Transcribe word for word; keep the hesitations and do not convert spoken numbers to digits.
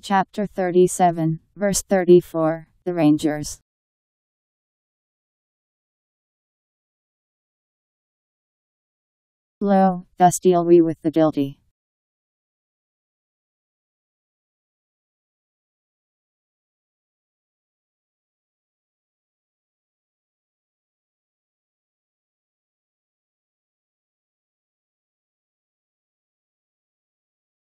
Chapter thirty-seven, verse thirty-four, The Rangers. Lo, thus deal we with the guilty.